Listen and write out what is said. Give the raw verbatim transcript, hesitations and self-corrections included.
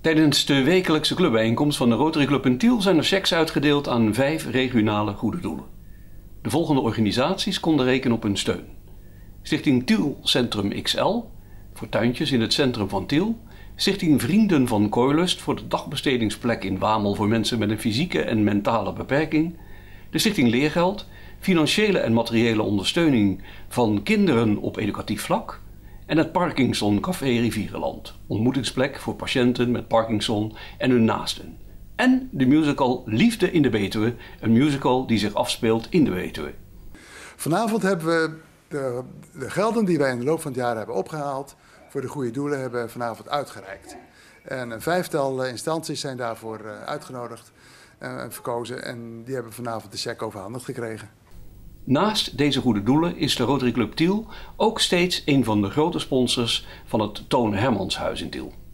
Tijdens de wekelijkse clubbijeenkomst van de Rotary Club in Tiel zijn er cheques uitgedeeld aan vijf regionale goede doelen. De volgende organisaties konden rekenen op hun steun. Stichting Tiel Centrum X L voor tuintjes in het centrum van Tiel. Stichting Vrienden van Kooilust voor de dagbestedingsplek in Wamel voor mensen met een fysieke en mentale beperking. De Stichting Leergeld, financiële en materiële ondersteuning van kinderen op educatief vlak. En het Parkinson Café Rivierenland, ontmoetingsplek voor patiënten met Parkinson en hun naasten. En de musical Liefde in de Betuwe, een musical die zich afspeelt in de Betuwe. Vanavond hebben we de, de gelden die wij in de loop van het jaar hebben opgehaald voor de goede doelen hebben we vanavond uitgereikt. En een vijftal instanties zijn daarvoor uitgenodigd en verkozen en die hebben vanavond de cheque overhandigd gekregen. Naast deze goede doelen is de Rotary Club Tiel ook steeds een van de grote sponsors van het Toon Hermanshuis in Tiel.